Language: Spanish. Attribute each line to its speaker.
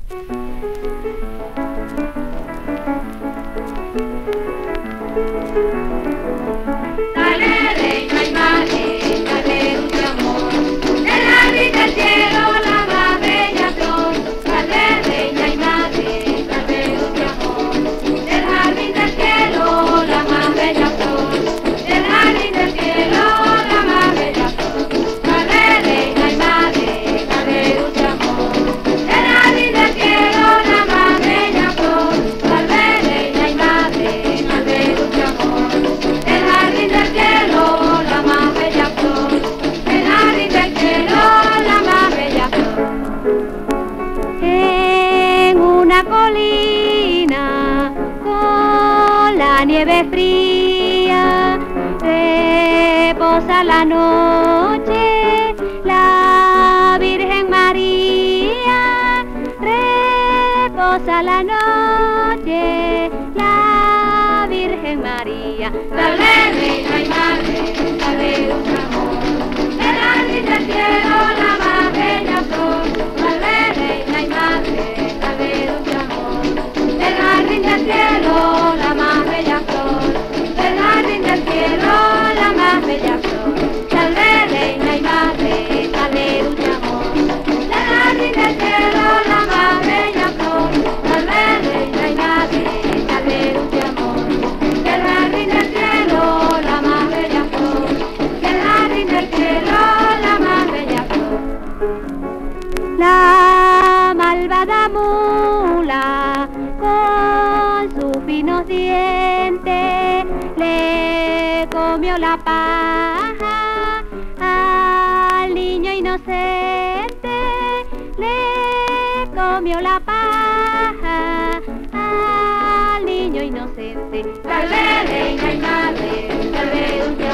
Speaker 1: Dale leña y madre, dale dulce amor, del jardín del cielo la más bella flor. Dale leña y madre, dale dulce amor, del jardín del cielo la más bella flor. Del jardín del cielo la más bella flor. Dale leña y madre, dale dulce amor, del jardín del cielo la más bella flor. Dale leña y madre, dale dulce amor, del jardín del cielo la más bella flor. Del jardín del cielo la más bella flor. En una colina con la nieve fría reposa la noche la Virgen María. Reposa la noche la Virgen María. Dale leña y madre, dale dulce amor, del jardín del cielo la más bella flor. Dale leña y madre, dale dulce amor, del jardín del cielo la más bella flor. Del jardín del cielo la más bella flor. Dale leña y madre, dale dulce amor, del jardín del cielo la más bella flor. Dale leña y madre, dale dulce amor, del jardín del cielo la más bella flor. Del jardín del cielo la más bella flor. La malvada mula con sus finos dientes le comió la paja al niño inocente. Le comió la paja al niño inocente. Dale leña y madre, dale dulce